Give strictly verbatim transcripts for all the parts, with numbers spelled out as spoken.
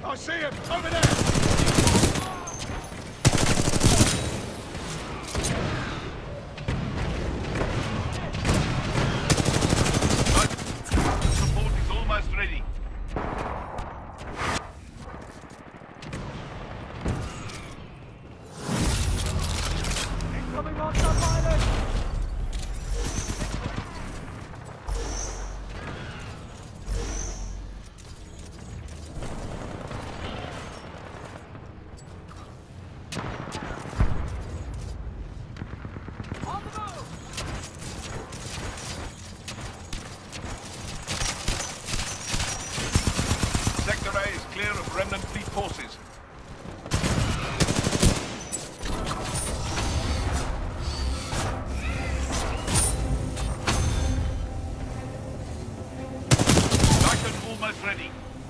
I see him! Over there! Support is almost ready. Incoming on subpilot! Sector A is clear of remnant fleet forces. Titan almost ready.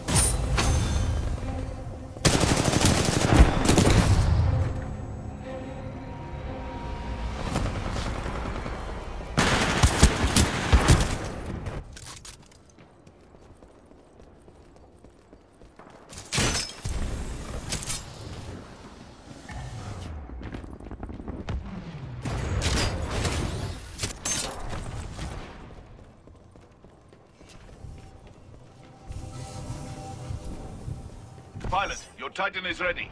Pilot, your Titan is ready.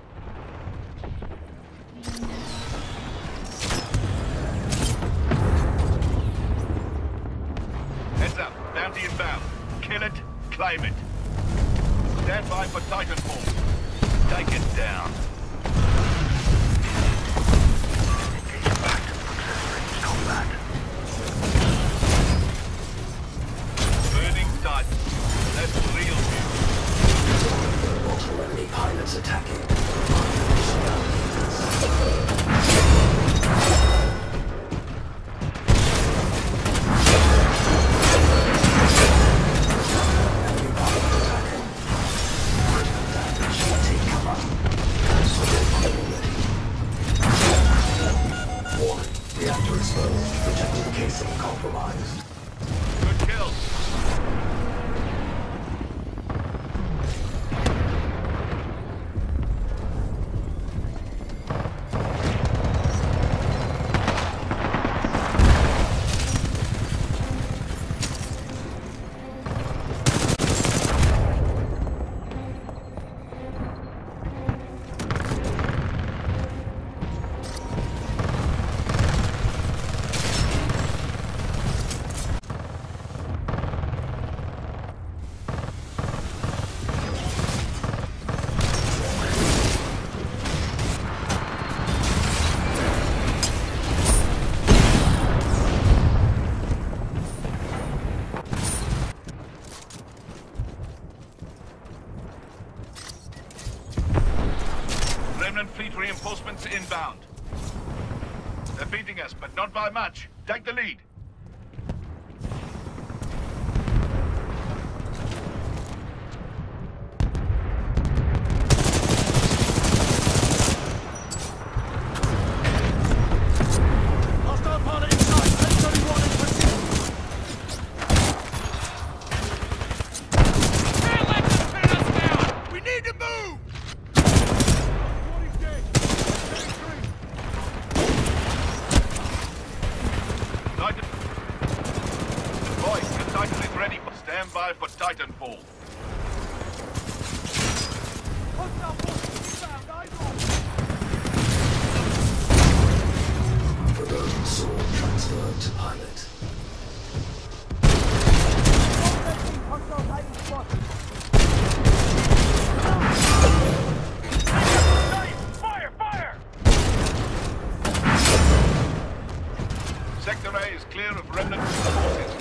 Heads up, bounty inbound. Kill it, claim it. Stand by for Titanfall. Take it down. Engage back to success range combat. Burning Titan. That's real view. Multiple enemy pilots attacking. Reactor exposed. Protecting casing compromised. Good kill. Remnant fleet reinforcements inbound. They're beating us, but not by much. Take the lead. Hostile pilot inside! H thirty-one in pursuit! Can't let them pin us down! We need to move! forty's dead! thirty-three! Titan. Boys, the Titan is ready. Stand by for Titanfall. Hostile forces inbound! Eyes on! Forbidden sword transferred to pilot. Hostile Titan spotted! Fire! Fire! Sector A is clear of remnant forces.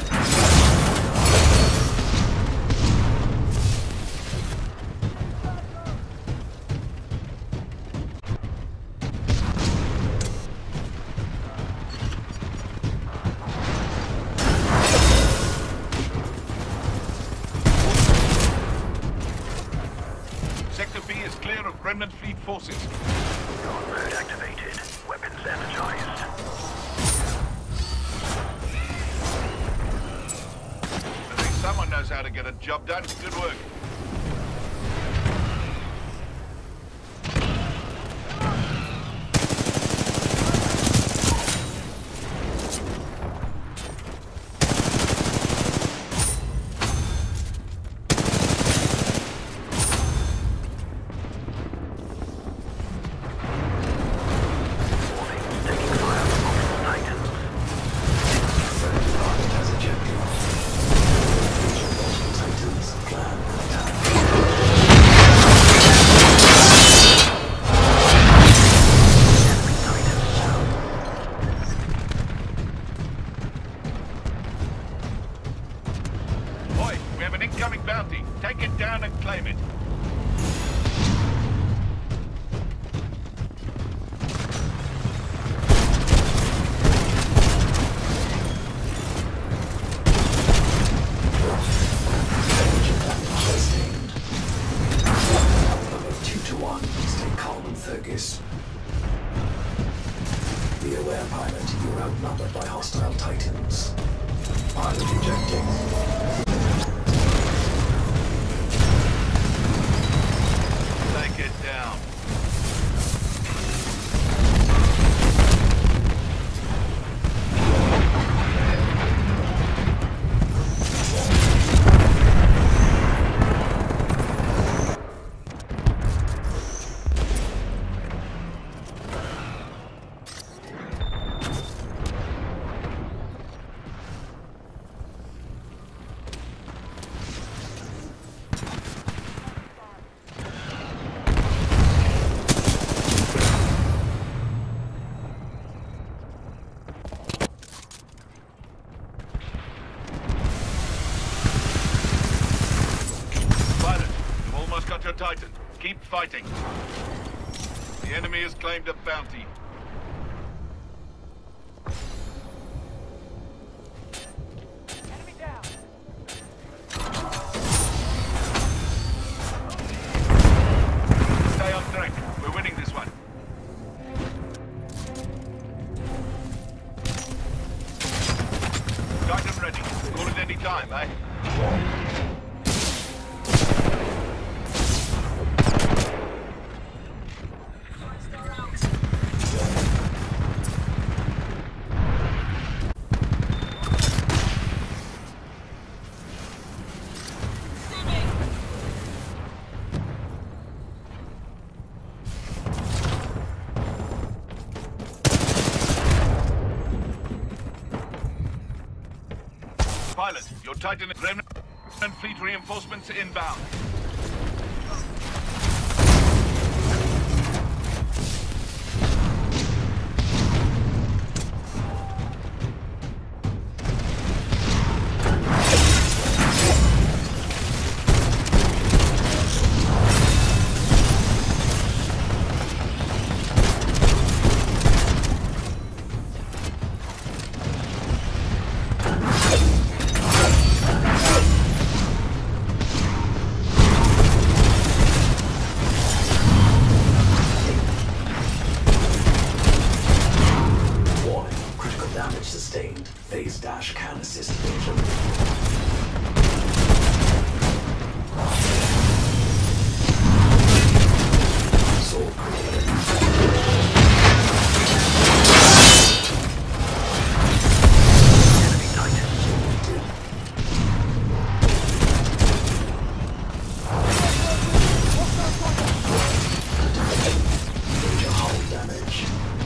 Sector B is clear of remnant fleet forces. Guard mode activated. Weapons energized. I think someone knows how to get a job done. Good work. claim it. Two to one. Stay calm and focused. Be aware, pilot, you're outnumbered by hostile titans. Pilot ejecting. Take it down. Got your Titan. Keep fighting. The enemy has claimed a bounty. Enemy down. Stay on track. We're winning this one. Titan ready. Call it any time, eh? Pilot, your Titan Remnant fleet reinforcements inbound. Sustained. Phase dash can assist vision. Sword created. Enemy Titan selected. Major hull damage.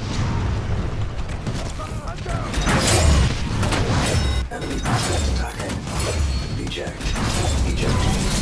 Enemy pilot attacking. Eject. Eject.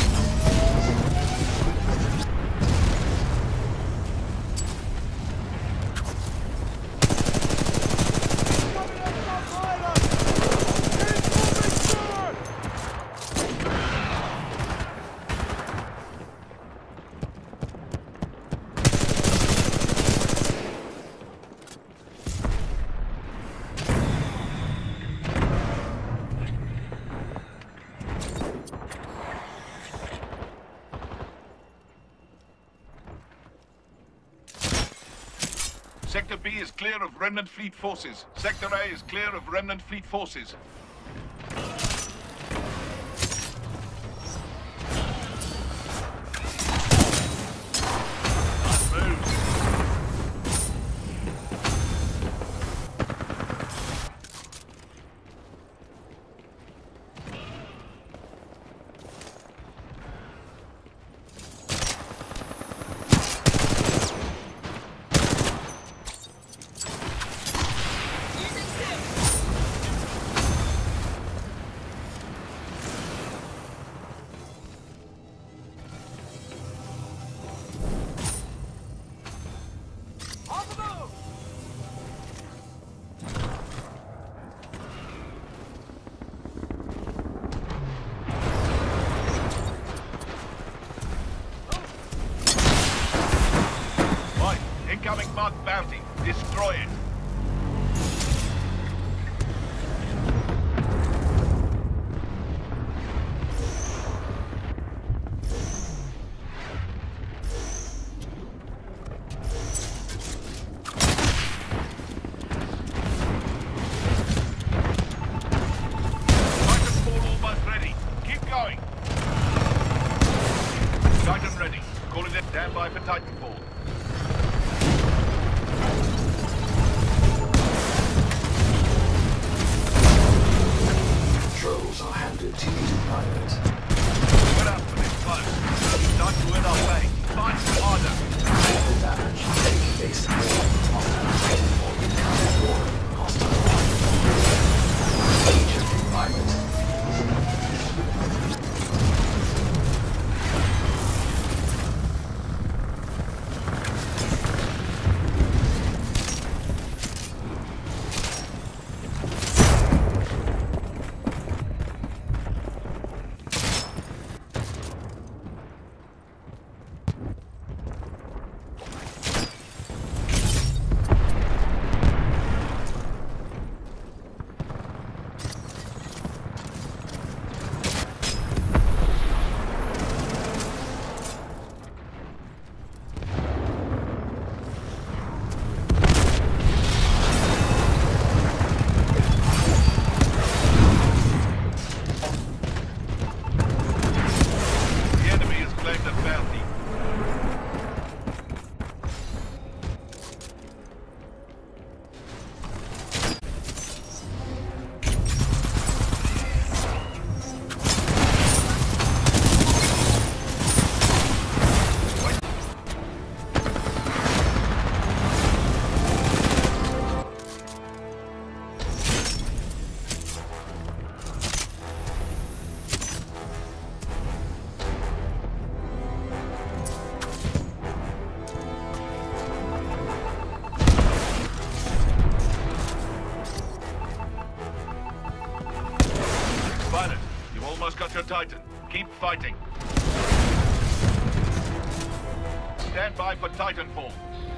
Sector B is clear of Remnant Fleet forces. Sector A is clear of Remnant Fleet forces. incoming marked bounty. Destroy it. Titanfall almost ready. Keep going. Titan ready. Calling it. Stand by for Titanfall. Controls are handed to you, pilot. Get up for this close. Time to win our pay. Fight harder. The damage taking base hostile Titanfall incoming warning. Hostile agent pilot. Pilot, you almost got your Titan. Keep fighting. Stand by for Titanfall.